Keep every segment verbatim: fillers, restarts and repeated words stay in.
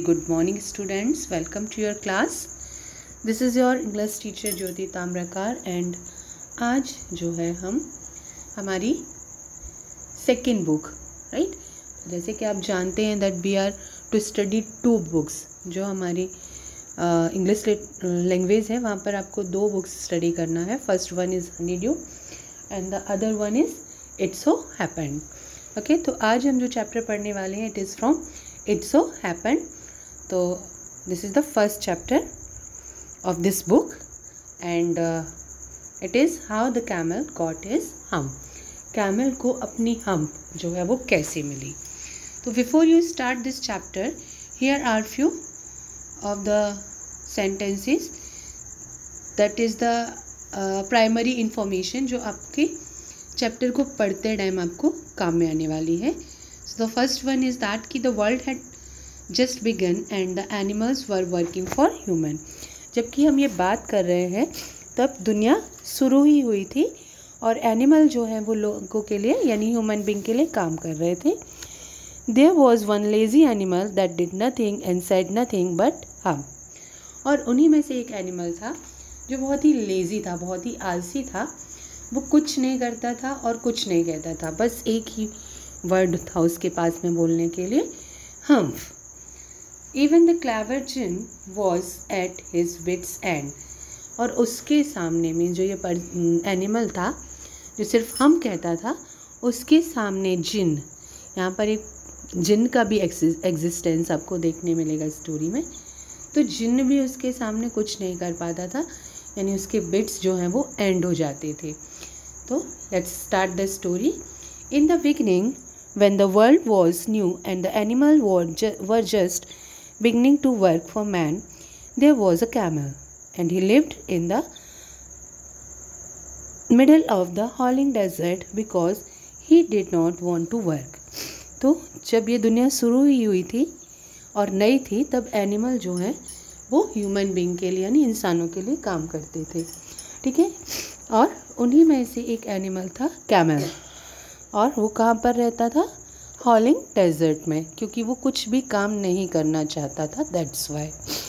Good morning students, welcome to your class. This is your English teacher Jyoti Tamrakar and आज जो है हम हमारी second book, right? जैसे कि आप जानते हैं that we are to study two books. जो हमारी इंग्लिश लैंग्वेज है वहाँ पर आपको दो बुक्स स्टडी करना है. First one is Honeydew and the other one is it so happened. Okay, तो आज हम जो चैप्टर पढ़ने वाले हैं it is from it so happened. तो this is the first chapter of this book and it is how the camel got his hump. Camel को अपनी हम्प जो है वो कैसे मिली. तो before you start this chapter here are few of the sentences that is the primary information जो आपके चैप्टर को पढ़ते टाइम आपको काम में आने वाली है. So the first one is that कि the world had just begun and the animals were working for human. जबकि हम ये बात कर रहे हैं तब दुनिया शुरू ही हुई थी और एनिमल जो है वो लोगों के लिए यानी ह्यूमन बीइंग के लिए काम कर रहे थे. There was one lazy animal that did nothing and said nothing but humph. और उन्हीं में से एक एनिमल था जो बहुत ही लेज़ी था, बहुत ही आलसी था. वो कुछ नहीं करता था और कुछ नहीं कहता था, बस एक ही वर्ड था उसके पास में बोलने के लिए, humph. Even the clever jinn was at his wits end. और उसके सामने में जो ये एनिमल था जो सिर्फ हम कहता था, उसके सामने जिन, यहाँ पर एक जिन का भी एग्जिस्टेंस आपको देखने मिलेगा स्टोरी में. तो जिन भी उसके सामने कुछ नहीं कर पाता था, यानी उसके बिट्स जो हैं वो एंड हो जाते थे. तो let's start the story. In the beginning when the world was new and the animal were just beginning to work for man, there was a camel and he lived in the middle of the howling desert because he did not want to work. तो जब ये दुनिया शुरू ही हुई थी और नई थी तब एनिमल जो है वो ह्यूमन बीइंग के लिए यानी इंसानों के लिए काम करते थे. ठीक है, और उन्हीं में से एक एनिमल था कैमल. और वो कहाँ पर रहता था? हॉलिंग डेजर्ट में, क्योंकि वो कुछ भी काम नहीं करना चाहता था. That's why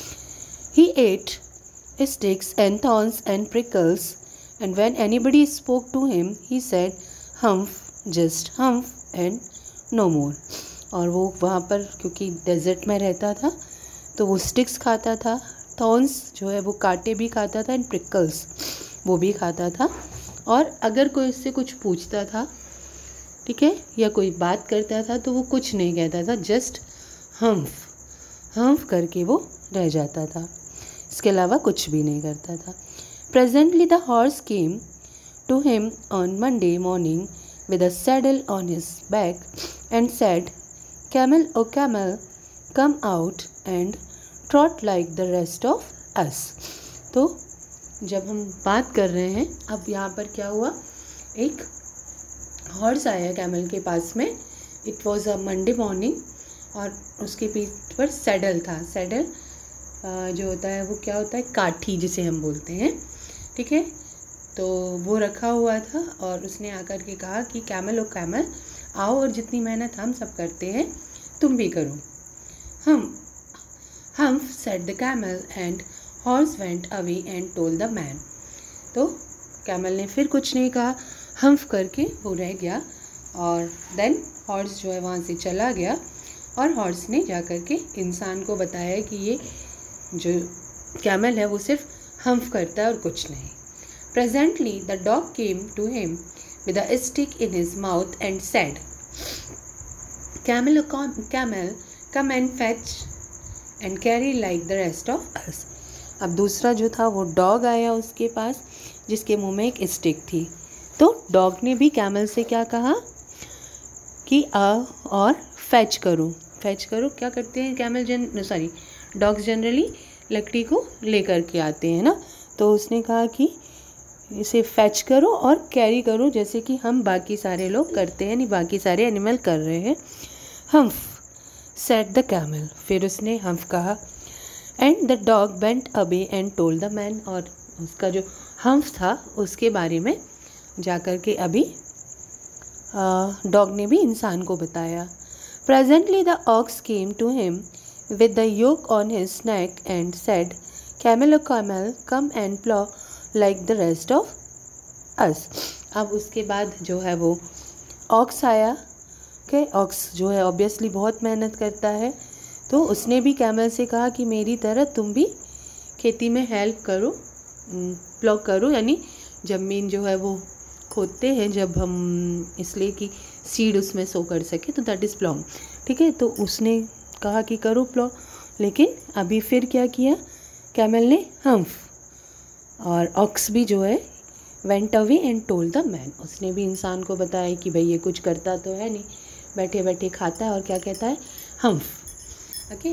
he ate sticks and thorns and prickles and when anybody spoke to him he said humph, just humph and no more. और वो वहाँ पर क्योंकि डेजर्ट में रहता था तो वो स्टिक्स खाता था, थॉर्न्स जो है वो कांटे भी खाता था, एंड प्रिकल्स वो भी खाता था. और अगर कोई उससे कुछ पूछता था, ठीक है, या कोई बात करता था तो वो कुछ नहीं कहता था, जस्ट हम्फ हम्फ करके वो रह जाता था. इसके अलावा कुछ भी नहीं करता था. Presently the horse came to him on Monday morning with a saddle on his back and said camel O camel come out and trot like the rest of us. तो जब हम बात कर रहे हैं, अब यहाँ पर क्या हुआ, एक हॉर्स आया कैमल के पास में. It was a Monday morning और उसके पीठ पर सैडल था. सैडल जो होता है वो क्या होता है, काठी जिसे हम बोलते हैं. ठीक है, तो वो रखा हुआ था और उसने आकर के कहा कि कैमल ओ कैमल आओ और जितनी मेहनत हम सब करते हैं तुम भी करो. Humph humph said the camel and horse went away and told the man. तो कैमल ने फिर कुछ नहीं कहा, हम्फ करके वो रह गया. और देन हॉर्स जो है वहाँ से चला गया और हॉर्स ने जा कर के इंसान को बताया कि ये जो कैमल है वो सिर्फ हम्फ करता है और कुछ नहीं. Presently the dog came to him with a stick in his mouth and said camel camel come and fetch and carry like the rest of us. अब दूसरा जो था वो डॉग आया उसके पास जिसके मुंह में एक स्टिक थी. तो डॉग ने भी कैमल से क्या कहा कि आ और फैच करो. फैच करो क्या करते हैं कैमल जन सॉरी डॉग्स जनरली लकड़ी को लेकर के आते हैं ना. तो उसने कहा कि इसे फैच करो और कैरी करो जैसे कि हम बाकी सारे लोग करते हैं, नहीं बाकी सारे एनिमल कर रहे हैं. Humph said the camel. फिर उसने हम्फ कहा and the dog went away and told the man. और उसका जो हम्फ था उसके बारे में जाकर के अभी डॉग ने भी इंसान को बताया. Presently the ox came to him with the yoke on his neck and said, Camel, O camel, come and plow like the rest of us. अब उसके बाद जो है वो ऑक्स आया। ओके, ऑक्स जो है ऑब्वियसली बहुत मेहनत करता है, तो उसने भी कैमल से कहा कि मेरी तरह तुम भी खेती में हेल्प करो, प्लॉ करो, यानी ज़मीन जो है वो खोदते हैं जब हम, इसलिए कि सीड उसमें सो कर सके, तो दैट इज़ प्लॉ। ठीक है, तो उसने कहा कि करो प्लॉ, लेकिन अभी फिर क्या किया कैमल ने, हम्फ, और ऑक्स भी जो है went away and told the man, उसने भी इंसान को बताया कि भाई ये कुछ करता तो है नहीं, बैठे बैठे खाता है और क्या कहता है, humph. Okay,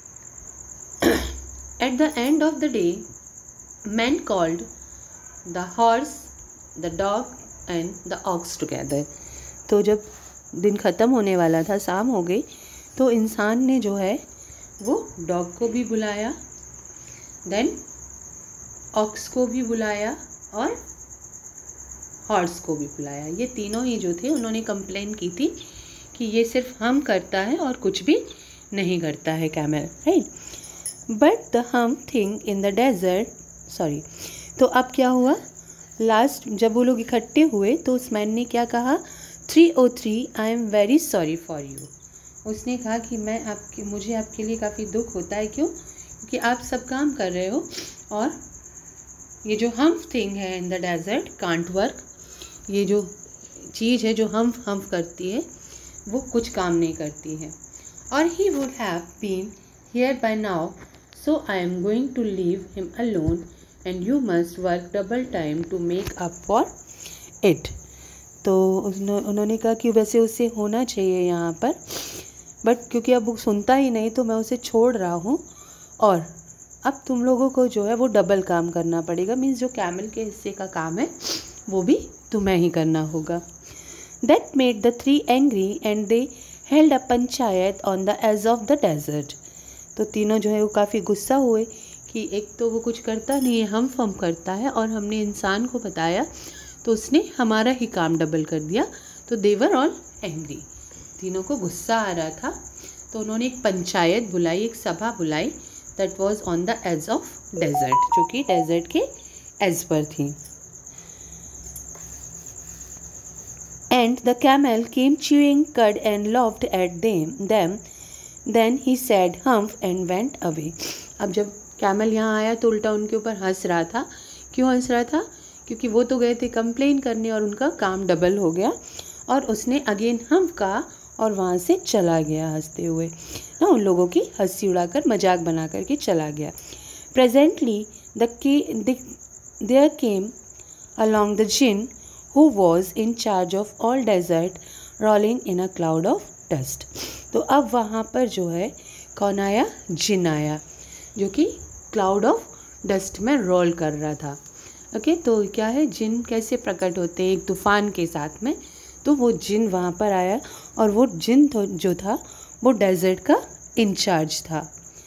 at the end of the day man called the horse, the dog and the ox together. तो जब दिन ख़त्म होने वाला था, शाम हो गई, तो इंसान ने जो है वो डॉग को भी बुलाया, देन ऑक्स को भी बुलाया और हॉर्स को भी बुलाया। ये तीनों ही जो थे उन्होंने कंप्लेन की थी कि ये सिर्फ हम करता है और कुछ भी नहीं करता है camel, right. But the humph thing in the desert, sorry, तो अब क्या हुआ, लास्ट जब वो लोग इकट्ठे हुए तो उस मैन ने क्या कहा, three O three I am very sorry for you. उसने कहा कि मैं आपके मुझे आपके लिए काफ़ी दुख होता है, क्यों, क्योंकि आप सब काम कर रहे हो और ये जो हम थिंग है in the desert can't work, ये जो चीज़ है जो हम हम करती है वो कुछ काम नहीं करती है। और he would have been here by now, so I am going to leave him alone and you must work double time to make up for it. तो उन्होंने कहा कि वैसे उसे होना चाहिए यहाँ पर, बट क्योंकि अब वो सुनता ही नहीं तो मैं उसे छोड़ रहा हूँ, और अब तुम लोगों को जो है वो डबल काम करना पड़ेगा, मीन्स जो कैमल के हिस्से का काम है वो भी तुम्हें ही करना होगा। That made the three angry and they held a panchayat on the edge of the desert। तो तीनों जो है वो काफ़ी गुस्सा हुए कि एक तो वो कुछ करता नहीं है, हम फम करता है, और हमने इंसान को बताया तो उसने हमारा ही काम डबल कर दिया, तो they were all angry। तीनों को गुस्सा आ रहा था, तो उन्होंने एक पंचायत बुलाई, एक सभा बुलाई, that was on the edge of desert, जो कि डेजर्ट के एज पर थी। And the camel came chewing cud and laughed at them. Them. Then he said humph and went away। अब जब कैमल यहाँ आया तो उल्टा उनके ऊपर हंस रहा था। क्यों हंस रहा था? क्योंकि वो तो गए थे कंप्लेन करने और उनका काम डबल हो गया, और उसने अगेन हम्फ कहा और वहाँ से चला गया हंसते हुए ना, उन लोगों की हंसी उड़ाकर मजाक बना करके चला गया। Presently the there came along the jinn who was in charge of all desert rolling in a cloud of dust। तो अब वहाँ पर जो है कौन आया? जिन आया, जो कि क्लाउड ऑफ डस्ट में रोल कर रहा था। ओके, तो क्या है, जिन कैसे प्रकट होते हैं एक तूफान के साथ में, तो वो जिन वहाँ पर आया, और वो जिन तो जो था वो डेजर्ट का इंचार्ज था।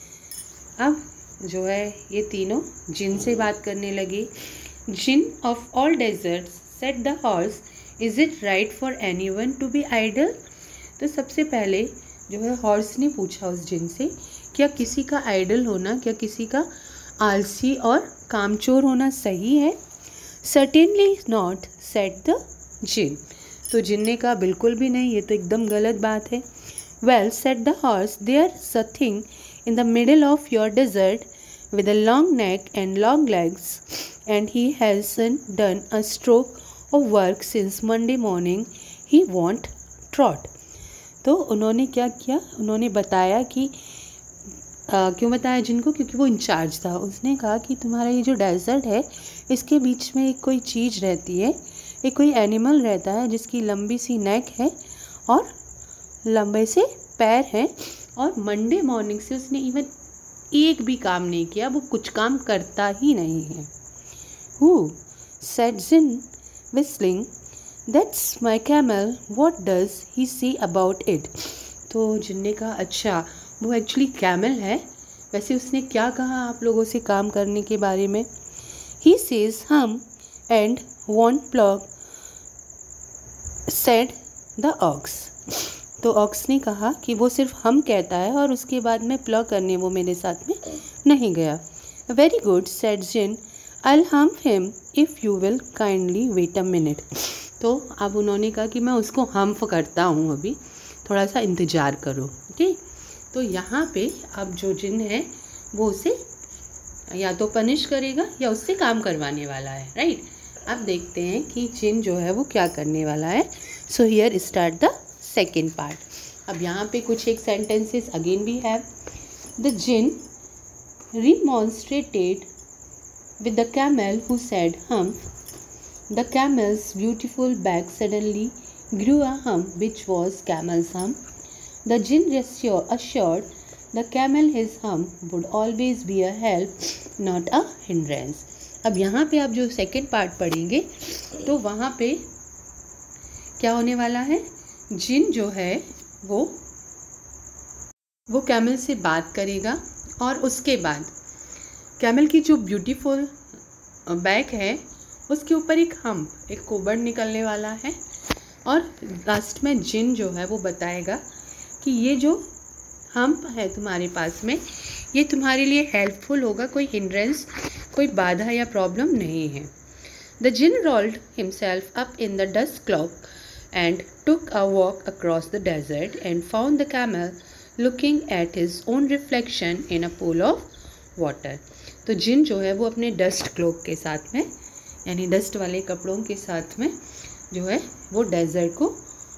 अब जो है ये तीनों जिन से बात करने लगे। Jinn of all deserts said the horse, is it right for any one to be idle. तो सबसे पहले जो है हॉर्स ने पूछा उस जिन से, क्या किसी का आइडल होना, क्या किसी का आलसी और कामचोर होना सही है? Certainly not, said the jinn. तो जिन ने कहा बिल्कुल भी नहीं, ये तो एकदम गलत बात है। Well, said the horse, there is a thing in the middle of your desert with a long neck and long legs, and he hasn't done a stroke of work since Monday morning. He won't trot। तो उन्होंने क्या किया, उन्होंने बताया कि आ, क्यों बताया जिनको, क्योंकि वो इंचार्ज था। उसने कहा कि तुम्हारा ये जो डेजर्ट है इसके बीच में एक कोई चीज़ रहती है, एक कोई एनिमल रहता है जिसकी लंबी सी नेक है और लंबे से पैर हैं, और मंडे मॉर्निंग से उसने इवन एक भी काम नहीं किया, वो कुछ काम करता ही नहीं है। Who said Jinn whistling, that's my camel, what does he say about it। तो जिन ने कहा अच्छा वो एक्चुअली कैमल है, वैसे उसने क्या कहा आप लोगों से काम करने के बारे में? He says hum and won't plug, said the ox। तो ऑक्स ने कहा कि वो सिर्फ हम कहता है और उसके बाद में प्लॉ करने वो मेरे साथ में नहीं गया। Very good said jinn, I hump him if you will kindly wait a minute. तो अब उन्होंने कहा कि मैं उसको हम्प करता हूँ, अभी थोड़ा सा इंतज़ार करो। ठीक, तो यहाँ पे अब जो जिन है वो उसे या तो पनिश करेगा या उससे काम करवाने वाला है, राइट। अब देखते हैं कि जिन जो है वो क्या करने वाला है। So here start the second part. अब यहाँ पे कुछ एक sentences again we have. The jinn remonstrated with the camel who said hump. The camel's beautiful back suddenly grew a hump which was camel's hump. The jinn assured the camel his hump would always be a help, not a hindrance. अब यहाँ पे आप जो second part पढ़ेंगे तो वहाँ पे क्या होने वाला है, जिन जो है वो वो कैमल से बात करेगा और उसके बाद कैमल की जो ब्यूटीफुल बैक है उसके ऊपर एक हम्प, एक कोबड़ निकलने वाला है। और लास्ट में जिन जो है वो बताएगा कि ये जो हम्प है तुम्हारे पास में, ये तुम्हारे लिए हेल्पफुल होगा, कोई हिंड्रेंस, कोई बाधा या प्रॉब्लम नहीं है। The jinn rolled himself up in the dust cloak and took a walk across the desert and found the camel looking at his own reflection in a pool of water. तो jinn जो है वो अपने dust cloak के साथ में, यानी dust वाले कपड़ों के साथ में जो है वो डेजर्ट को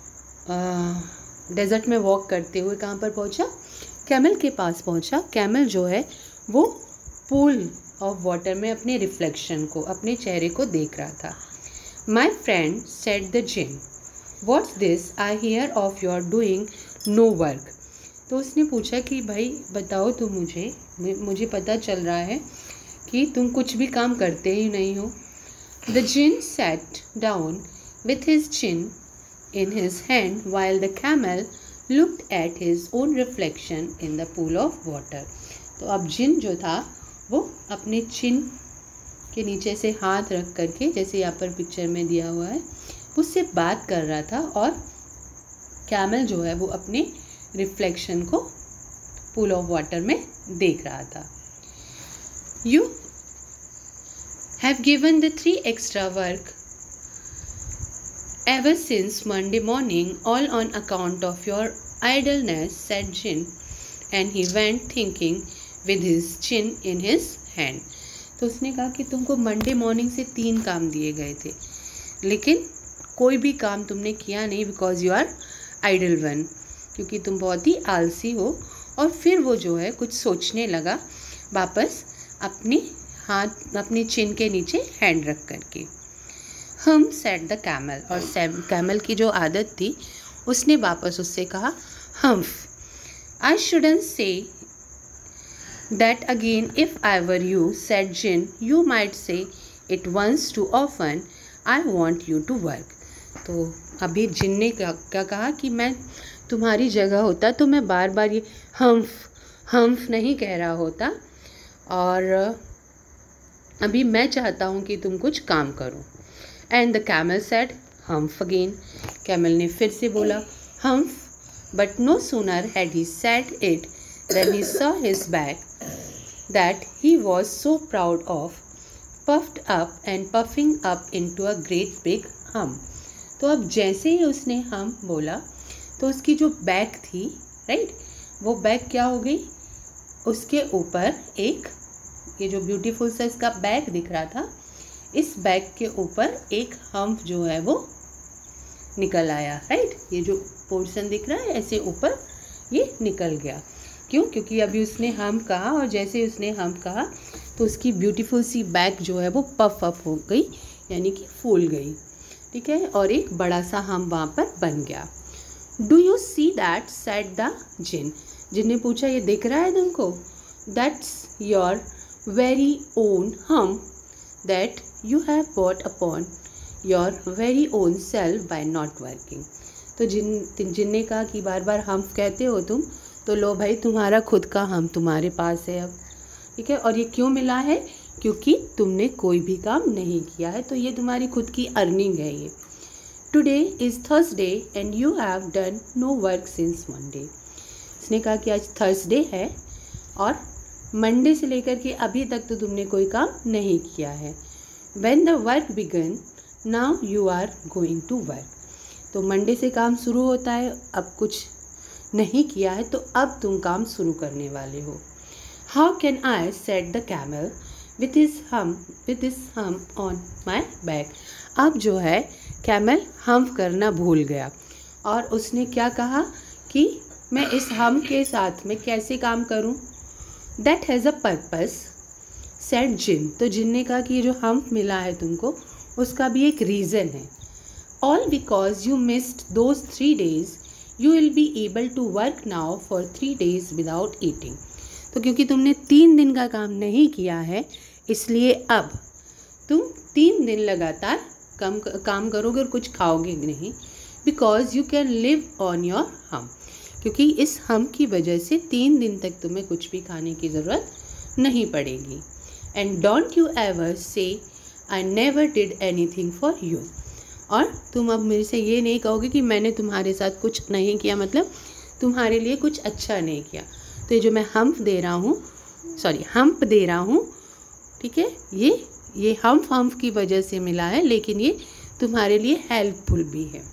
डेजर्ट में वॉक करते हुए कहाँ पर पहुँचा, कैमल के पास पहुँचा। कैमल जो है वो पूल ऑफ वाटर में अपने रिफ्लेक्शन को, अपने चेहरे को देख रहा था। My friend said the jinn, what's this I hear of your doing no work. तो उसने पूछा कि भाई बताओ तुम मुझे मुझे पता चल रहा है कि तुम कुछ भी काम करते ही नहीं हो। The djinn sat down with his chin in his hand while the camel looked at his own reflection in the pool of water. तो अब जिन जो था वो अपने चिन के नीचे से हाथ रख करके, जैसे यहाँ पर पिक्चर में दिया हुआ है, उससे बात कर रहा था और कैमल जो है वो अपने रिफ्लेक्शन को पूल ऑफ वाटर में देख रहा था। You have given the three extra work ever since Monday morning all on account of your idleness said djinn and he went thinking with his chin in his hand. तो उसने कहा कि तुमको Monday morning से तीन काम दिए गए थे, लेकिन कोई भी काम तुमने किया नहीं, because you are idle one, क्योंकि तुम बहुत ही आलसी हो। और फिर वो जो है कुछ सोचने लगा, वापस अपनी हाथ अपनी चिन के नीचे हैंड रख करके। हम सेड द कैमल, और कैमल की जो आदत थी उसने वापस उससे कहा humph. I shouldn't say that again if I were you said djinn, you might say it once too often, I want you to work. तो अभी जिन ने क्या क्या कहा कि मैं तुम्हारी जगह होता तो मैं बार बार ये हम्फ हम्फ नहीं कह रहा होता, और अभी मैं चाहता हूँ कि तुम कुछ काम करो। And the camel said humph again. Camel ने फिर से बोला humph, but no sooner had he said it then he saw his back that he was so proud of, puffed up and puffing up into a great big hum। तो अब जैसे ही उसने हम बोला तो उसकी जो बैक थी, राइट, वो बैक क्या हो गई, उसके ऊपर एक, ये जो ब्यूटीफुल सा इसका बैक दिख रहा था, इस बैक के ऊपर एक हम्प जो है वो निकल आया, राइट। ये जो पोर्शन दिख रहा है ऐसे ऊपर ये निकल गया। क्यों? क्योंकि अभी उसने हम कहा, और जैसे ही उसने हम कहा तो उसकी ब्यूटीफुल सी बैक जो है वो पफ अप हो गई, यानी कि फूल गई, ठीक है, और एक बड़ा सा हम वहाँ पर बन गया। Do you see that said the djinn. Djinn ने पूछा ये दिख रहा है तुमको? That's your very own humph that you have brought upon your very own self by not working. तो जिन जिन ने कहा कि बार बार हम कहते हो तुम, तो लो भाई तुम्हारा खुद का हम तुम्हारे पास है अब, ठीक है। और ये क्यों मिला है? क्योंकि तुमने कोई भी काम नहीं किया है, तो ये तुम्हारी खुद की अर्निंग है। ये today is Thursday and you have done no work since Monday. इसने कहा कि आज थर्सडे है और मंडे से लेकर के अभी तक तो तुमने कोई काम नहीं किया है। When the work began now you are going to work. तो मंडे से काम शुरू होता है, अब कुछ नहीं किया है तो अब तुम काम शुरू करने वाले हो। How can I set the camel with his humph with his humph on my back. अब जो है कैमल हम्फ करना भूल गया और उसने क्या कहा कि मैं इस हम के साथ में कैसे काम करूं। That has a purpose said djinn. तो जिन ने कहा कि ये जो हम्फ मिला है तुमको उसका भी एक रीज़न है। All because you missed those three days you will be able to work now for three days without eating. तो क्योंकि तुमने तीन दिन का काम नहीं किया है इसलिए अब तुम तीन दिन लगातार कम काम करोगे और कुछ खाओगे नहीं। Because you can live on your humph. क्योंकि इस हम की वजह से तीन दिन तक तुम्हें कुछ भी खाने की ज़रूरत नहीं पड़ेगी। And don't you ever say I never did anything for you. और तुम अब मेरे से ये नहीं कहोगे कि मैंने तुम्हारे साथ कुछ नहीं किया, मतलब तुम्हारे लिए कुछ अच्छा नहीं किया। तो ये जो मैं हम्प दे रहा हूँ सॉरी हम्प दे रहा हूँ ठीक है, ये ये हम्प हम्प की वजह से मिला है लेकिन ये तुम्हारे लिए हेल्पफुल भी है।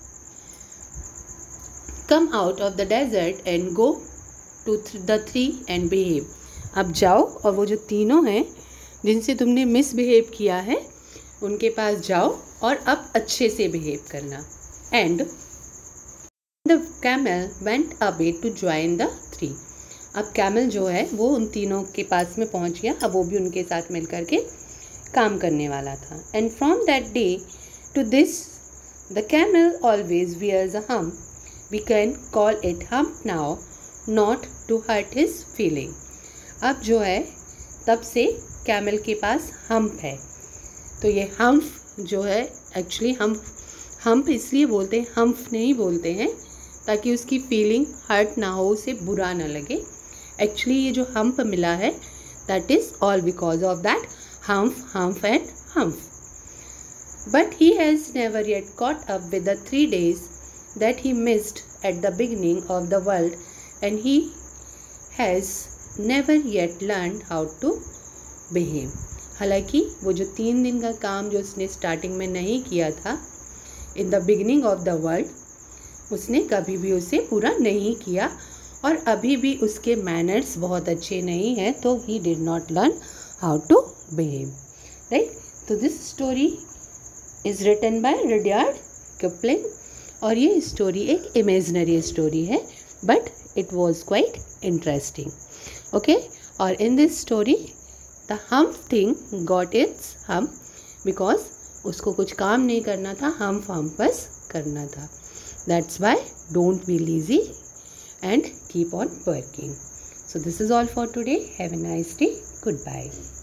Come out of the desert and go to the three and behave. अब जाओ और वो जो तीनों हैं जिनसे तुमने मिसबिहेव किया है उनके पास जाओ और अब अच्छे से बिहेव करना। And the camel went away to join the three. अब कैमल जो है वो उन तीनों के पास में पहुंच गया, अब वो भी उनके साथ मिल करके काम करने वाला था। And from that day to this the camel always wears a hump. We can call it hump now not to hurt his feeling. अब जो है तब से कैमल के पास हम्प है। तो ये हम्प जो है एक्चुअली हम हम्प इसलिए बोलते हैं, हम्प नहीं बोलते हैं ताकि उसकी फीलिंग हर्ट ना हो, उसे बुरा ना लगे। एक्चुअली ये जो हम्प मिला है that is all because of that hump hump and hump. But he has never yet caught up with the three days that he missed at the beginning of the world and he has never yet learn how to behave. हालांकि वो जो तीन दिन का काम जो उसने starting में नहीं किया था in the beginning of the world, उसने कभी भी उसे पूरा नहीं किया और अभी भी उसके मैनर्स बहुत अच्छे नहीं हैं, तो he did not learn how to behave, right. तो this story is written by Rudyard Kipling और ये स्टोरी एक इमेजिनरी स्टोरी है but it was quite interesting, okay. और in this story the hump thing got its hump because उसको कुछ काम नहीं करना था, हम्प हम्प बस करना था। That's why don't be lazy and keep on working. So this is all for today. Have a nice day. Goodbye.